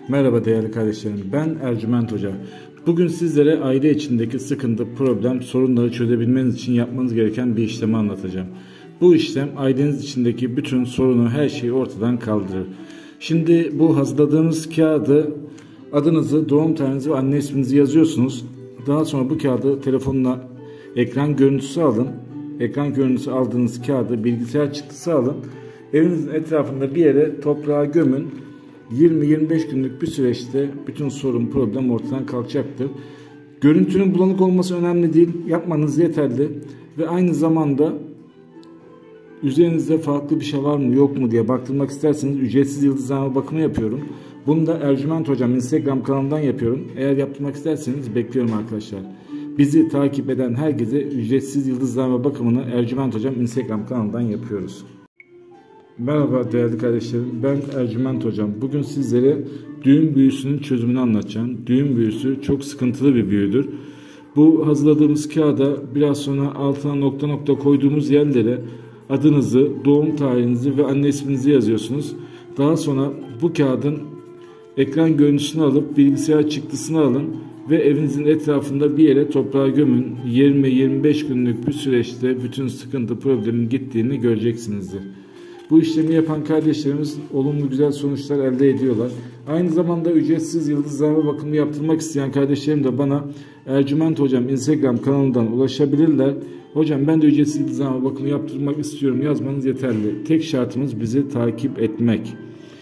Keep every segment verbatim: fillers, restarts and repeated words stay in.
Merhaba değerli kardeşlerim, ben Ercüment Hoca. Bugün sizlere aile içindeki sıkıntı, problem, sorunları çözebilmeniz için yapmanız gereken bir işlemi anlatacağım. Bu işlem aileniz içindeki bütün sorunu, her şeyi ortadan kaldırır. Şimdi bu hazırladığımız kağıdı, adınızı, doğum tarihinizi ve anne isminizi yazıyorsunuz. Daha sonra bu kağıdı telefonuna ekran görüntüsü alın. Ekran görüntüsü aldığınız kağıdı bilgisayar çıktısı alın. Evinizin etrafında bir yere toprağa gömün. yirmi yirmi beş günlük bir süreçte bütün sorun, problem ortadan kalkacaktır. Görüntünün bulanık olması önemli değil. Yapmanız yeterli. Ve aynı zamanda üzerinizde farklı bir şey var mı yok mu diye baktırmak isterseniz ücretsiz yıldızlama bakımı yapıyorum. Bunu da Ercüment Hocam Instagram kanalından yapıyorum. Eğer yaptırmak isterseniz bekliyorum arkadaşlar. Bizi takip eden herkese ücretsiz yıldızlama bakımını Ercüment Hocam Instagram kanalından yapıyoruz. Merhaba değerli kardeşlerim, ben Ercüment Hocam. Bugün sizlere düğüm büyüsünün çözümünü anlatacağım. Düğüm büyüsü çok sıkıntılı bir büyüdür. Bu hazırladığımız kağıda biraz sonra altına nokta nokta koyduğumuz yerlere adınızı, doğum tarihinizi ve anne isminizi yazıyorsunuz. Daha sonra bu kağıdın ekran görüntüsünü alıp bilgisayar çıktısını alın ve evinizin etrafında bir yere toprağa gömün. yirmi yirmi beş günlük bir süreçte bütün sıkıntı, problemin gittiğini göreceksinizdir. Bu işlemi yapan kardeşlerimiz olumlu güzel sonuçlar elde ediyorlar. Aynı zamanda ücretsiz yıldızlama bakımı yaptırmak isteyen kardeşlerim de bana Ercüment Hocam Instagram kanalından ulaşabilirler. Hocam ben de ücretsiz yıldızlama bakımı yaptırmak istiyorum yazmanız yeterli. Tek şartımız bizi takip etmek.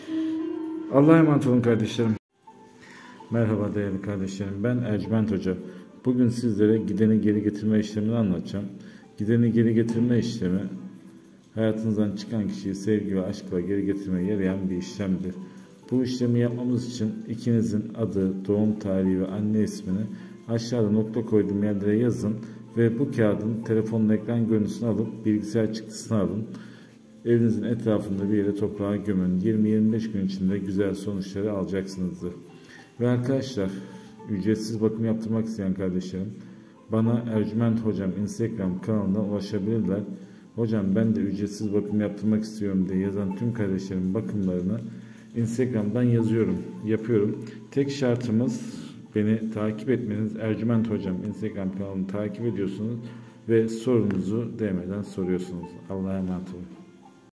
Allah'a emanet olun kardeşlerim. Merhaba değerli kardeşlerim, ben Ercüment Hoca. Bugün sizlere gideni geri getirme işlemini anlatacağım. Gideni geri getirme işlemi hayatınızdan çıkan kişiyi sevgi ve aşkla geri getirmeye yarayan bir işlemdir. Bu işlemi yapmamız için ikinizin adı, doğum tarihi ve anne ismini aşağıda nokta koyduğum yerlere yazın ve bu kağıdın telefonun ekran görüntüsünü alıp bilgisayar çıktısını alın. Evinizin etrafında bir yere toprağa gömün. yirmi yirmi beş gün içinde güzel sonuçları alacaksınızdır. Ve arkadaşlar, ücretsiz bakım yaptırmak isteyen kardeşlerim bana Ercüment Hocam Instagram kanalından ulaşabilirler. Hocam ben de ücretsiz bakım yaptırmak istiyorum diye yazan tüm kardeşlerim bakımlarını Instagram'dan yazıyorum, yapıyorum. Tek şartımız beni takip etmeniz. Ercüment Hocam Instagram kanalını takip ediyorsunuz ve sorunuzu D M'den soruyorsunuz. Allah'a emanet olun.